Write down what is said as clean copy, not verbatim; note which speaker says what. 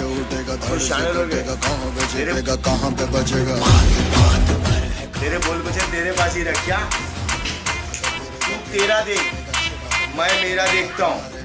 Speaker 1: उठेगा
Speaker 2: शामिल हो गए
Speaker 1: कहाँ पे बचेगा।
Speaker 2: तेरे बोल मुझे तेरे पास ही रख क्या, तू तेरा देख मैं मेरा देखता हूँ।